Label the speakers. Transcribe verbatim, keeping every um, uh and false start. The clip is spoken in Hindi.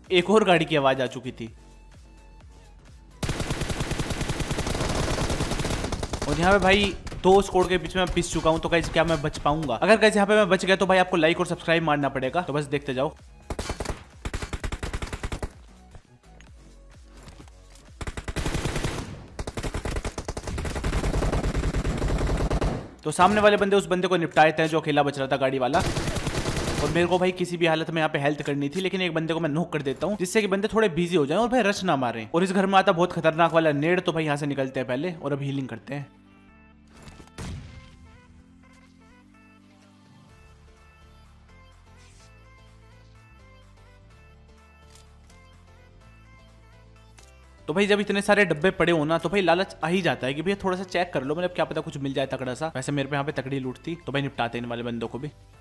Speaker 1: एक और गाड़ी की आवाज आ चुकी थी। और यहाँ पे भाई दो स्कोर के बीच में मैं पिस चुका हूँ, तो गाइस क्या मैं बच पाऊंगा? अगर गाइस यहाँ पे मैं बच गया तो भाई आपको लाइक और सब्सक्राइब मारना पड़ेगा, तो बस देखते जाओ। तो सामने वाले बंदे उस बंदे को निपटाए थे जो अकेला बच रहा था गाड़ी वाला। और मेरे को भाई किसी भी हालत में यहाँ पे हेल्थ करनी थी, लेकिन एक बंदे को मैं नॉक कर देता हूँ जिससे कि बंदे थोड़े बिजी हो जाएं और भाई रश ना मारें। और इस घर में आता बहुत खतरनाक वाला नेड़, तो भाई यहाँ से निकलते हैं पहले और अब हीलिंग करते हैं। तो भाई जब इतने सारे डब्बे पड़े हो ना, तो भाई लालच आ ही जाता है कि भैया थोड़ा सा चेक कर लो, मतलब क्या पता कुछ मिल जाए तगड़ा सा। वैसे मेरे पे यहाँ पे तगड़ी लूट थी, तो भाई निपटाते इन वाले बंदों को भी।